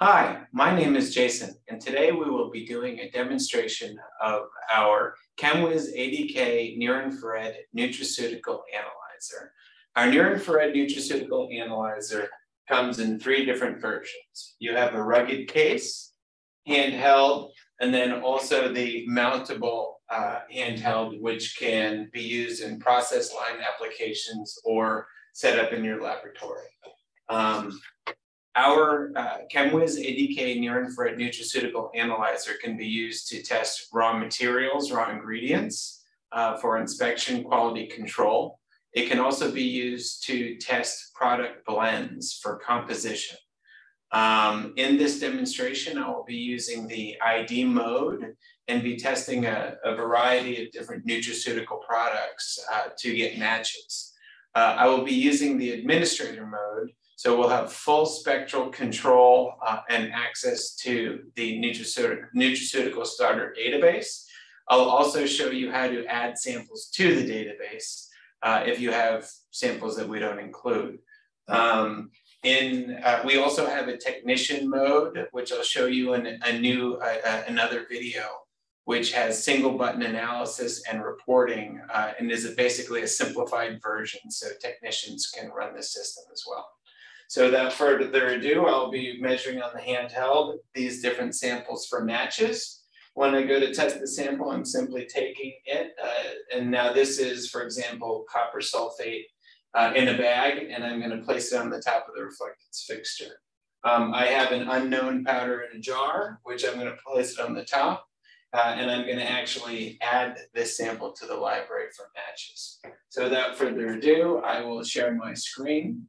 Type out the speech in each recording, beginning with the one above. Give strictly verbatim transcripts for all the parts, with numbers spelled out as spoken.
Hi, my name is Jason, and today we will be doing a demonstration of our ChemWiz A D K near-infrared nutraceutical analyzer. Our near-infrared nutraceutical analyzer comes in three different versions. You have a rugged case, handheld, and then also the mountable uh, handheld, which can be used in process line applications or set up in your laboratory. Um, Our uh, ChemWiz A D K near-infrared nutraceutical analyzer can be used to test raw materials, raw ingredients uh, for inspection quality control. It can also be used to test product blends for composition. Um, in this demonstration, I will be using the I D mode and be testing a, a variety of different nutraceutical products uh, to get matches. Uh, I will be using the administrator mode. So we'll have full spectral control uh, and access to the nutraceutical, nutraceutical starter database. I'll also show you how to add samples to the database uh, if you have samples that we don't include. Um, in, uh, we also have a technician mode, which I'll show you in a new, uh, uh, another video, which has single button analysis and reporting uh, and is a, basically a simplified version so technicians can run the system as well. So without further ado, I'll be measuring on the handheld these different samples for matches. When I go to test the sample, I'm simply taking it. Uh, and now this is, for example, copper sulfate uh, in a bag, and I'm going to place it on the top of the reflectance fixture. Um, I have an unknown powder in a jar, which I'm going to place it on the top. Uh, and I'm going to actually add this sample to the library for matches. So without further ado, I will share my screen.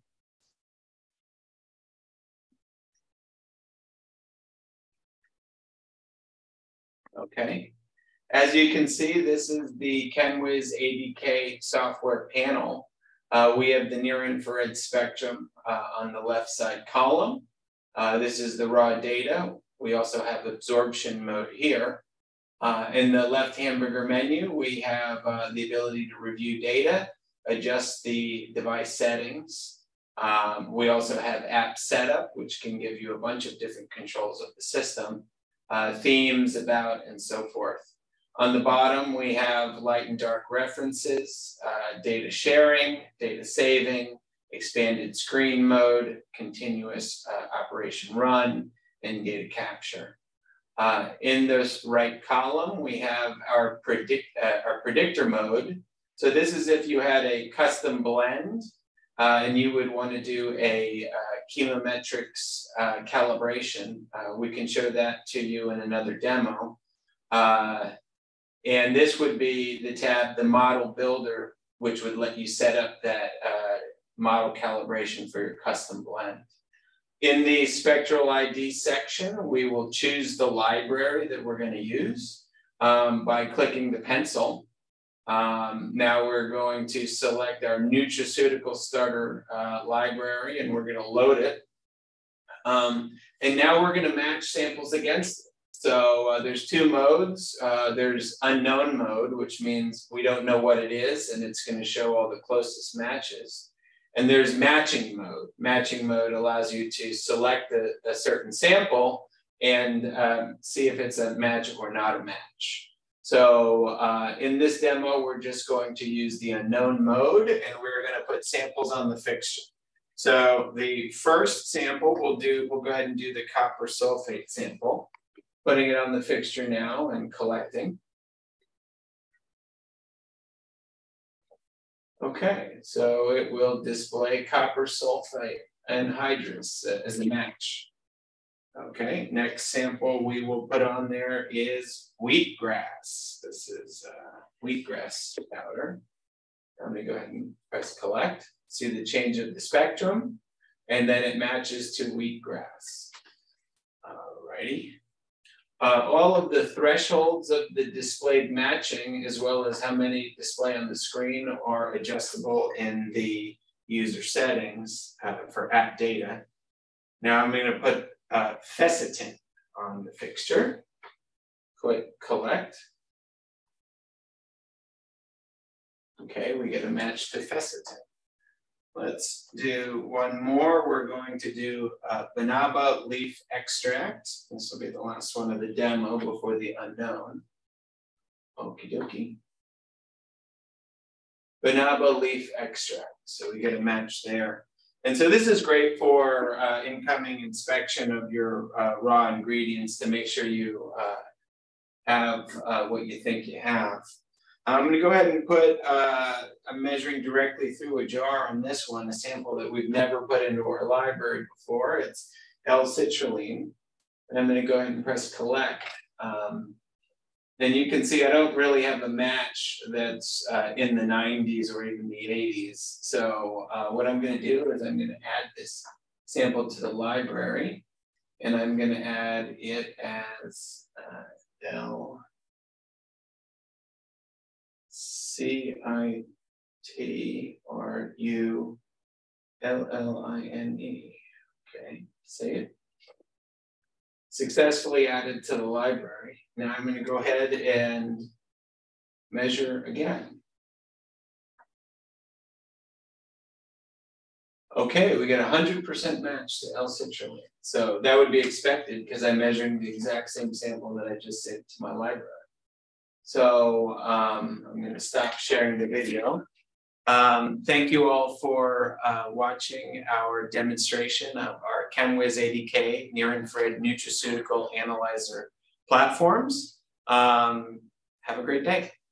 Okay, as you can see, this is the ChemWiz A D K software panel. Uh, we have the near-infrared spectrum uh, on the left side column. Uh, this is the raw data. We also have absorption mode here. Uh, in the left hamburger menu, we have uh, the ability to review data, adjust the device settings. Um, we also have app setup, which can give you a bunch of different controls of the system. Uh, themes, about, and so forth. On the bottom, we have light and dark references, uh, data sharing, data saving, expanded screen mode, continuous uh, operation run, and data capture. Uh, in this right column, we have our, predict, uh, our predictor mode. So this is if you had a custom blend uh, and you would want to do a uh, chemometrics uh, calibration. Uh, we can show that to you in another demo. Uh, and this would be the tab, the model builder, which would let you set up that uh, model calibration for your custom blend. In the spectral I D section, we will choose the library that we're going to use um, by clicking the pencil. Um, now we're going to select our nutraceutical starter uh, library and we're going to load it. Um, and now we're going to match samples against it. So uh, there's two modes. Uh, there's unknown mode, which means we don't know what it is and it's going to show all the closest matches. And there's matching mode. Matching mode allows you to select a, a certain sample and um, see if it's a match or not a match. So uh, in this demo, we're just going to use the unknown mode and we're going to put samples on the fixture. So the first sample we'll do, we'll go ahead and do the copper sulfate sample, putting it on the fixture now and collecting. Okay, so it will display copper sulfate anhydrous as a match. Okay, next sample we will put on there is wheatgrass. This is uh, wheatgrass powder. I'm going to go ahead and press collect. See the change of the spectrum, and then it matches to wheatgrass. Alrighty. Uh, all of the thresholds of the displayed matching, as well as how many display on the screen, are adjustable in the user settings uh, for app data. Now I'm going to put uh, Fecitin on the fixture. Click collect. Okay, we get a match to Fecitin. Let's do one more. We're going to do uh, Banaba leaf extract. This will be the last one of the demo before the unknown. Okie dokie. Banaba leaf extract. So we get a match there. And so this is great for uh, incoming inspection of your uh, raw ingredients to make sure you uh, have uh, what you think you have. I'm going to go ahead and put, uh, I'm measuring directly through a jar on this one, a sample that we've never put into our library before. It's L-citrulline. And I'm going to go ahead and press collect. Um, and you can see I don't really have a match that's uh, in the nineties or even the eighties. So uh, what I'm going to do is I'm going to add this sample to the library. And I'm going to add it as uh, L. C I T R U L L I N E. Okay, say it. Successfully added to the library. Now I'm going to go ahead and measure again. Okay, we get a one hundred percent match to L-citrulline. So that would be expected because I'm measuring the exact same sample that I just sent to my library. So um, I'm going to stop sharing the video. Um, thank you all for uh, watching our demonstration of our ChemWiz A D K near-infrared nutraceutical analyzer platforms. Um, have a great day.